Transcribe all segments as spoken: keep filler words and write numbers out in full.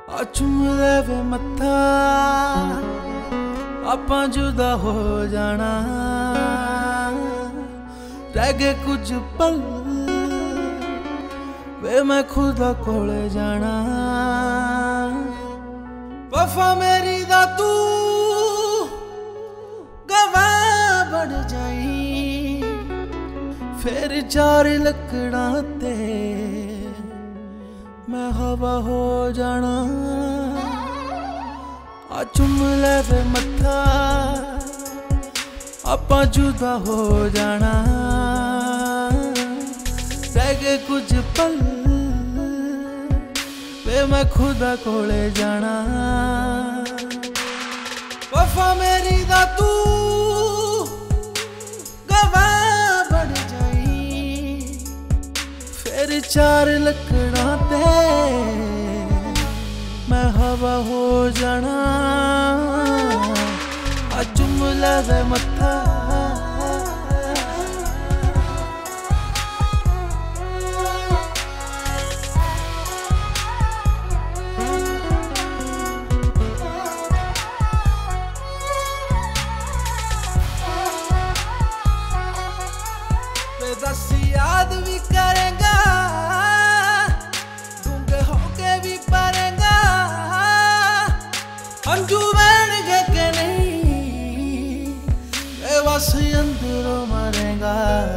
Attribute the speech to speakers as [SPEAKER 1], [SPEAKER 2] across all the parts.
[SPEAKER 1] आ चुम ले वे मत्था आपां जुदा हो जाना। रह गए कुछ पल वे मैं खुदा कोले जाना। वफा मेरी दा तू गवाह बन जाई, फिर चार लकड़ा ते मैं हवा हो जाना। आ चुम ले वे मत्था आपां जुदा हो जाना। रह गए कुछ पल वे मैं खुदा कोले जाना। वफा मेरी दा तू गवाह बन जाई, फिर चार लकड़ा ते मैं हवा हो जाना। आ चुम ले वे मत्था दस याद भी करेगा, गूंगे होके भी परेगा। अंजू बन गए के नहीं बस अंदरों मरेगा।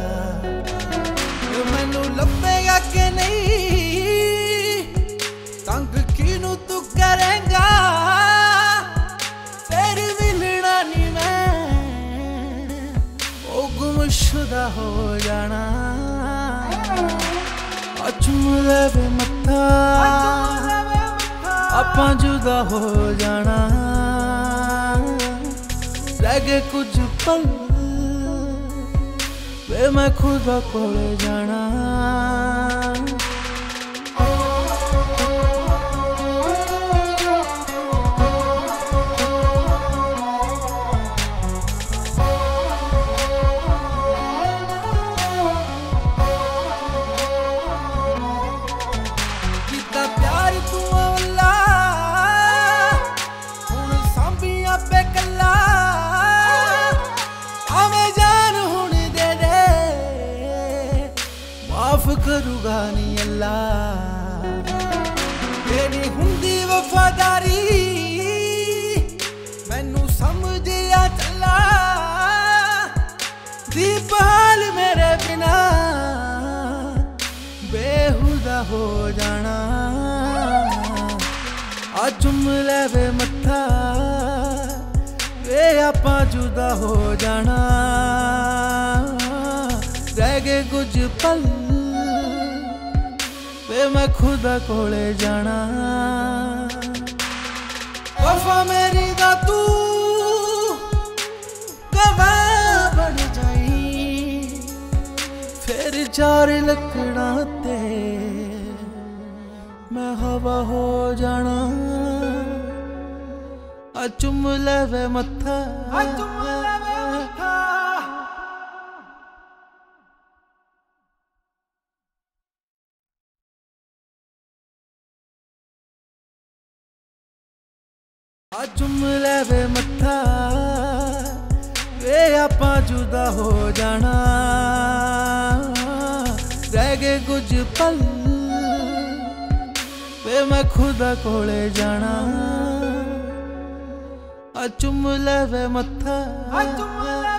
[SPEAKER 1] मैनू लभेगा के नहीं तंग किनू तू करेगा। तेरी मिलना नहीं मैं ओ गुमशुदा हो जाना। आ चुम ले वे मत्था आपां जुदा हो जाना। रह गए कुछ पल वे मैं खुदा कोले जाना। माफ करूगा नहीं अल्लाह तेरी हुंदी वफादारी। मैनू समझिया चला दीपाल मेरे बिना बेहुदा हो जाना। आ चुम ले वे मत्था वे आपां जुदा हो जाना। रह गए कुछ पल वे मैं खुदा कोले जाना। वफा मेरी दा तू गवाह बन जाई, फिर चार लकड़ा ते मैं हवा हो जाना। आ चुम ले वे मत्था आ चुम ले वे मत्था। आ चुम ले वे मत्था वे आपां जुदा हो जाना। रह गए कुछ पल वे मैं खुदा कोले जाना। आ चुम ले वे मत्था।